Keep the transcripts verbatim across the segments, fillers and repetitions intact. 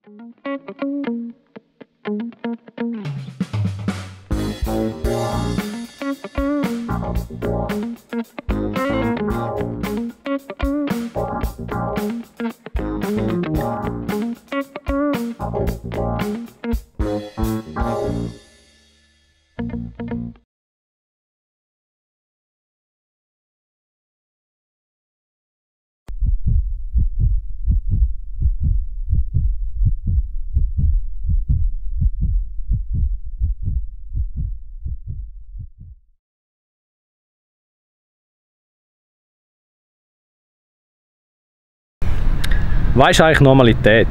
Was ist eigentlich Normalität?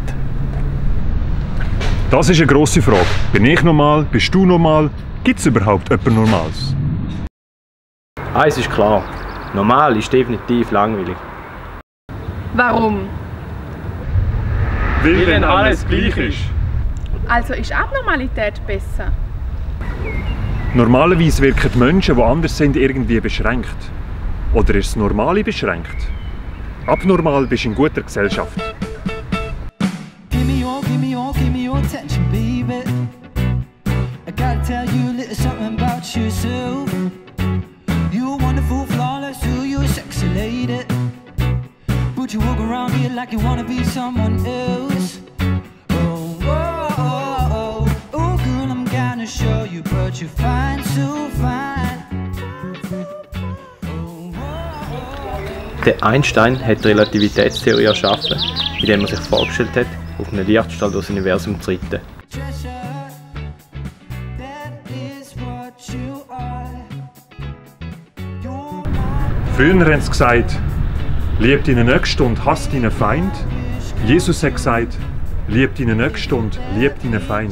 Das ist eine grosse Frage. Bin ich normal? Bist du normal? Gibt es überhaupt etwas Normales? Eins ist klar, normal ist definitiv langweilig. Warum? Weil denn alles gleich ist. Also ist Abnormalität besser? Normalerweise wirken Menschen, die anders sind, irgendwie beschränkt. Oder ist das Normale beschränkt? Abnormal bist du in guter Gesellschaft. Give me your, give me your, give me your attention, baby. I gotta tell you a little something about yourself. You're wonderful, flawless, ooh, you're a sexy lady. But you walk around here like you wanna be someone else. Oh, oh, oh, oh, oh, girl, I'm gonna show you, but you're fine, so fine. Der Einstein hat die Relativitätstheorie erschaffen, indem er sich vorgestellt hat, auf einem Lichtstrahl durchs Universum zu reiten. Früher haben sie gesagt, lieb deinen Nächsten und hasst deinen Feind. Jesus hat gesagt, lieb deinen Nächsten und lieb deinen Feind.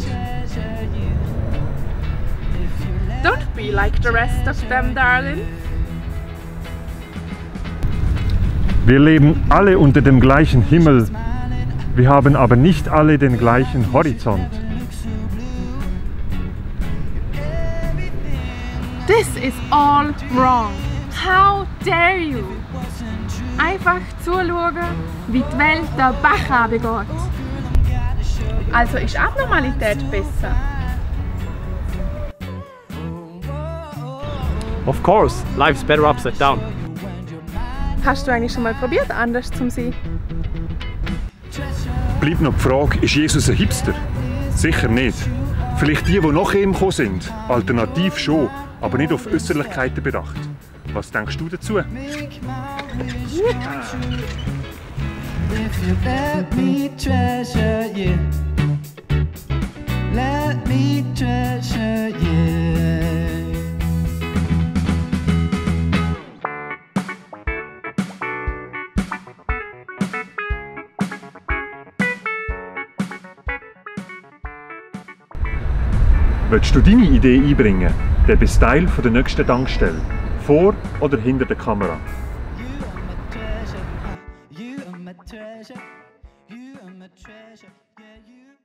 Don't be like the rest of them, darling. Wir leben alle unter dem gleichen Himmel, wir haben aber nicht alle den gleichen Horizont. This is all wrong. How dare you? Einfach zuschauen, wie die Welt den Bach runtergeht. Also ist Abnormalität besser? Of course, life's better upside down. Hast du eigentlich schon mal probiert, anders zu sein? Bleibt noch die Frage, ist Jesus ein Hipster? Sicher nicht. Vielleicht die, die nach ihm gekommen sind. Alternativ schon, aber nicht auf Äußerlichkeiten bedacht. Was denkst du dazu? If you let me treasure you, let me treasure you. Willst du deine Idee einbringen? Dann bist Teil der nächsten Tankstelle. Vor oder hinter der Kamera. You are my treasure, you are my treasure, you are my treasure, yeah, you.